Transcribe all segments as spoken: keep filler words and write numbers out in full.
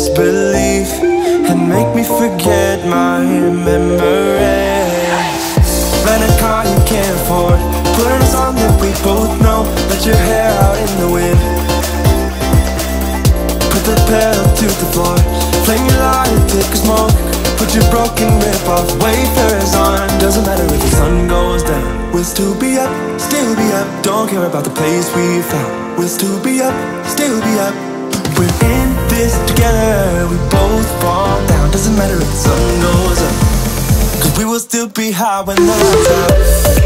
disbelief and make me forget my memories. Rent a car you can't afford, put on a song that we both know, let your hair out in the wind. Put the pedal to the floor, flame your light and take a smoke. Put your broken rip-off wafers on. Doesn't matter if the sun goes down, we'll still be up, still be up. Don't care about the place we found, we'll still be up, still be up. We're in this together, we both fall down. Doesn't matter if the sun goes up, cause we will still be high when the lights out.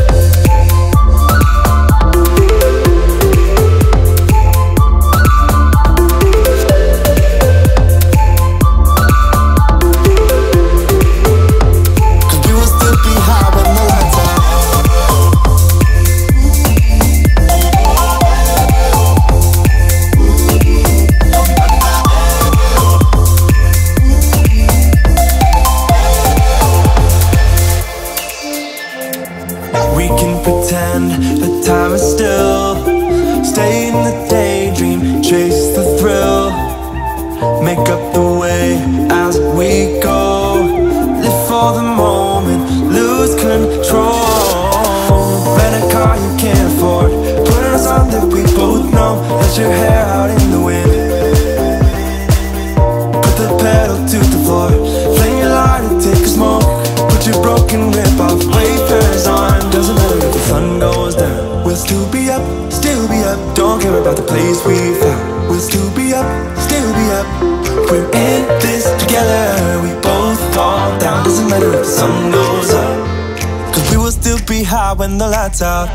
The time is still, stay in the daydream, chase the thrill, make up the way as we go, live for the moment, lose control. Rent a car you can't afford, put on a song that we both know, let your hair out in the wind. Put the pedal to the floor, flame your light and take a smoke. Put your broken rip-off wafers on. Doesn't matter if the sun goes down, we'll still be up, still be up. Don't care about the place we found, we'll still be up, still be up. We're in this together, we both fall down. Doesn't matter if the sun goes up, cause we will still be high when the lights out.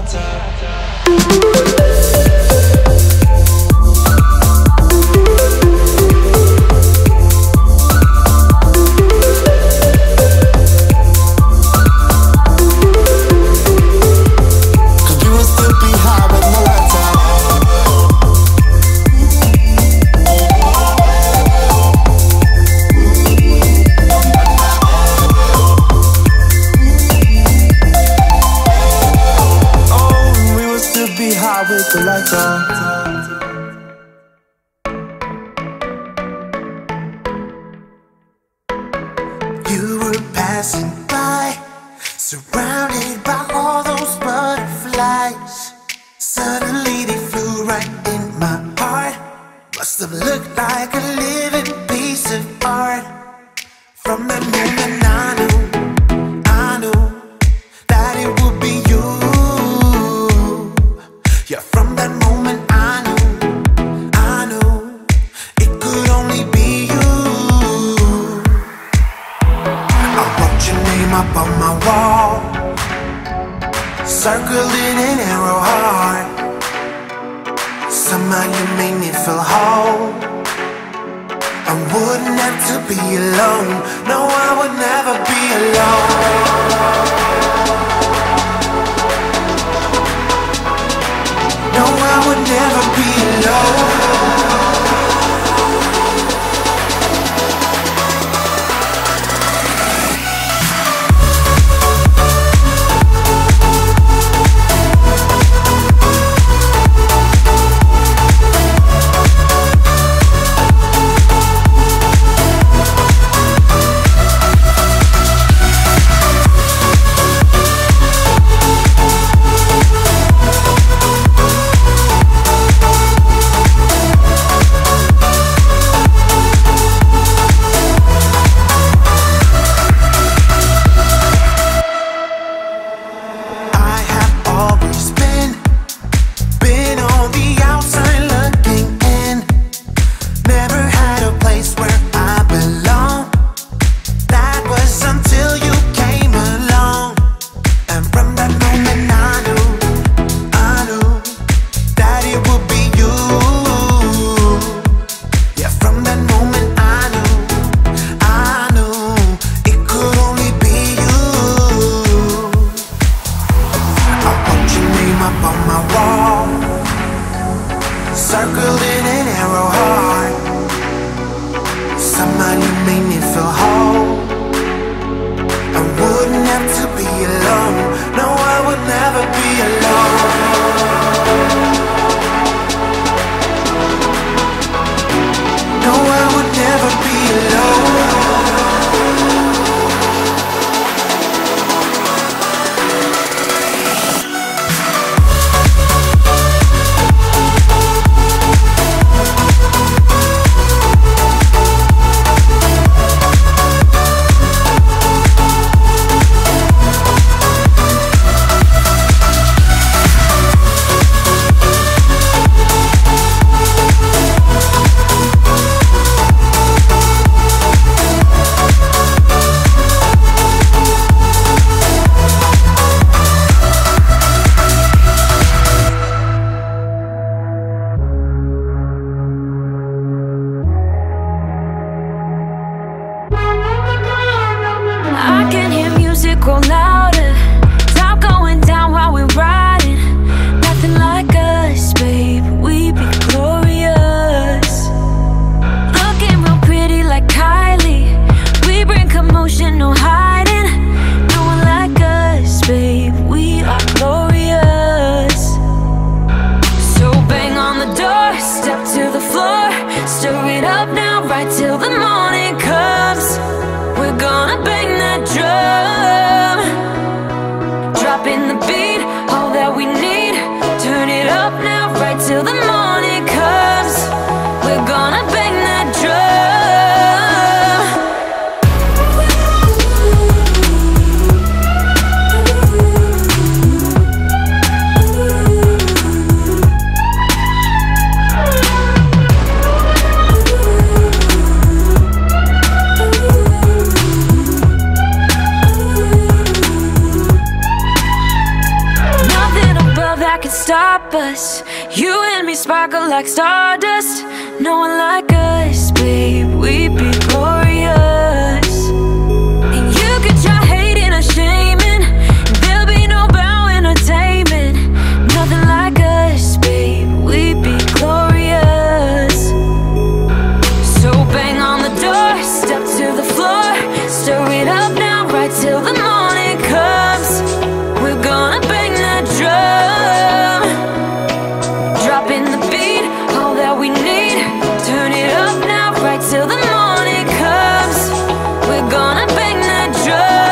With the lights on. You were passing by, surrounded by all those butterflies. Suddenly they flew right in my heart. Must have looked like a living piece of art. From that moment I knew, I knew that it would be you. Yeah, from that moment I knew, I knew it could only be you. I wrote your name up on my wall, circled in an arrow heart. Somehow you made me feel whole. I wouldn't have to be alone. No, I would never be alone. No, I would never be alone. I can hear music grow louder, top going down while we're riding. Nothing like us, babe, we be glorious. Looking real pretty like Kylie, we bring commotion, no hiding. No one like us, babe, we are glorious. So bang on the door, step to the floor, stir it up now, right till the morning comes. We're gonna bang that drum, dropping the beat, all that we need. Turn it up now, right till the morning comes. We're gonna bang that drum. Stop us, you and me sparkle like stardust. No one like us, babe, we be glorious. And you can try hating or shaming, there'll be no bowing or taming. Nothing like us, babe, we be glorious. So bang on the door, step to the floor, stir it up now, right till the morning comes. We're gonna bang that drum, dropping the beat, all that we need. Turn it up now, right till the morning comes. We're gonna bang that drum.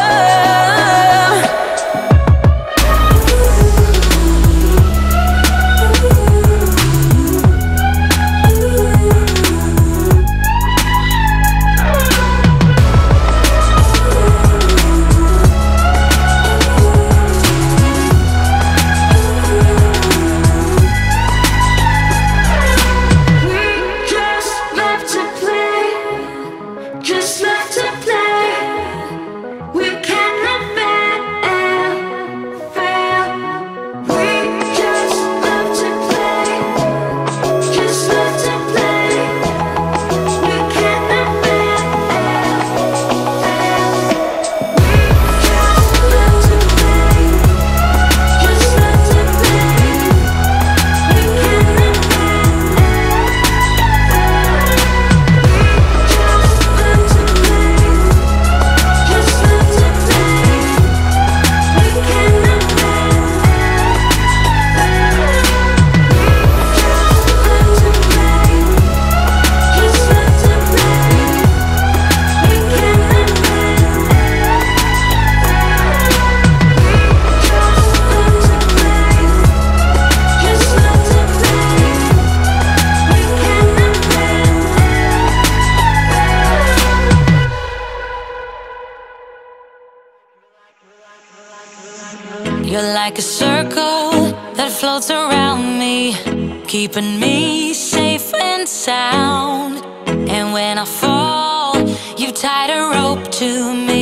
You're like a circle that floats around me, keeping me safe and sound. And when I fall, you tied a rope to me.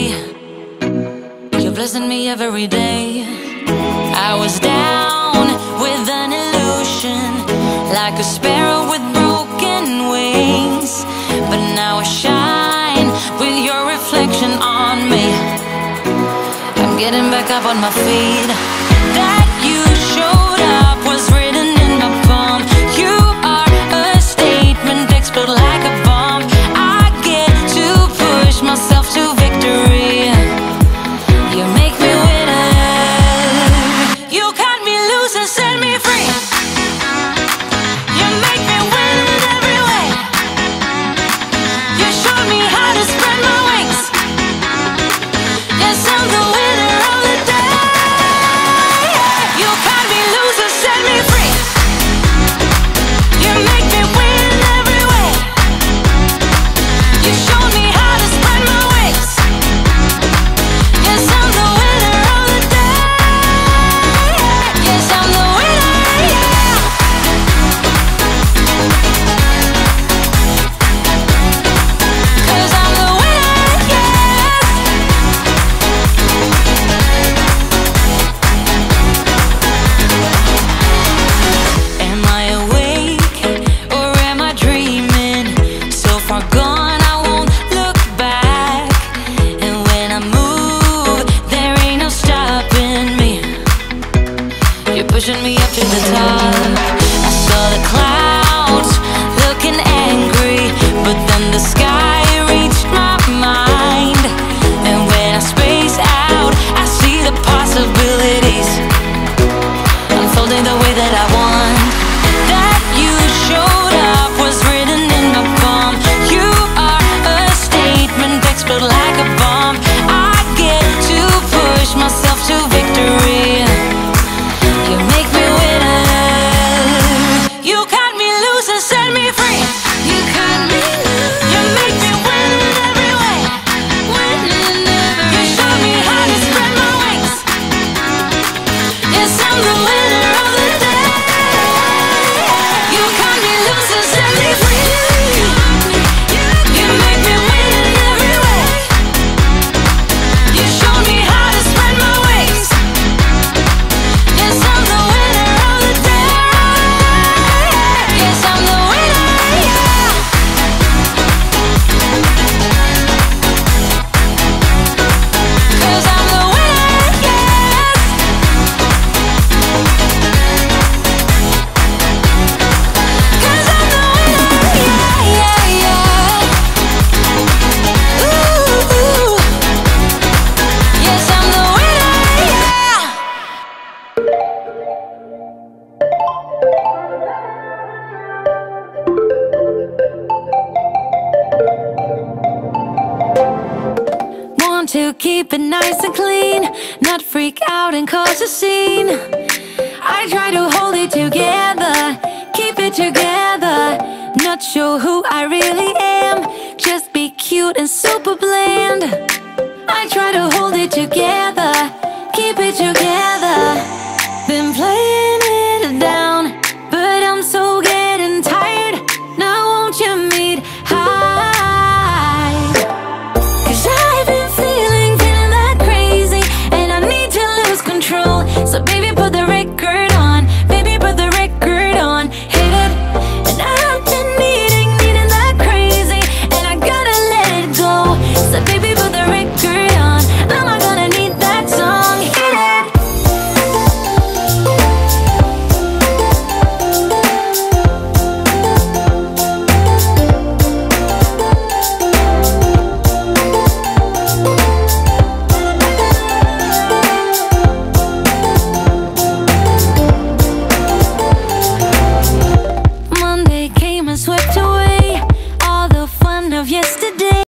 You're blessing me every day. I was down with an illusion, like a sparrow with broken wings, but now I shine with your reflection on me. I'm getting back up on my feet. That you showed up was written in my palm. You are a statement, explode like a bomb. I get to push myself to victory. You make me winner. You cut me loose and set me free. You make me win in every way. You showed me how to spread my wings. Yes, I'm the winner of the day. You cut me loose and set me free. You make me win in every way. You showed me how to spread my wings. keep it nice and clean, not freak out and cause a scene. I try to hold it together, keep it together, not sure who I really am, just be cute and super bland.